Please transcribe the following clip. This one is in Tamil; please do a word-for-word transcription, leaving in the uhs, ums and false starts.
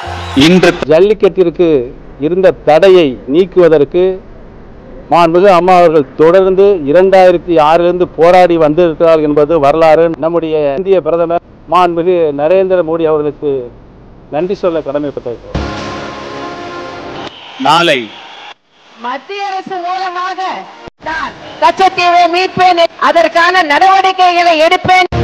இன்று ஜல்லிக்கட்டிற்கு இருந்த தடையை நீக்குவதற்கு மாண்புமிகு அம்மா அவர்கள் தொடர்ந்து இரண்டாயிரத்தி ஆறிலிருந்து போராடி வந்திருக்கிறார் என்பது வரலாறு. நம்முடைய இந்திய பிரதமர் மாண்புமிகு நரேந்திர மோடி அவர்களுக்கு நன்றி சொல்ல கடமைப்பட்டிருக்கிறார். நாளை மத்திய அரசு மூலமாக நான் கச்சத்தீவை மீட்பேன், அதற்கான நடவடிக்கைகளை எடுப்பேன்.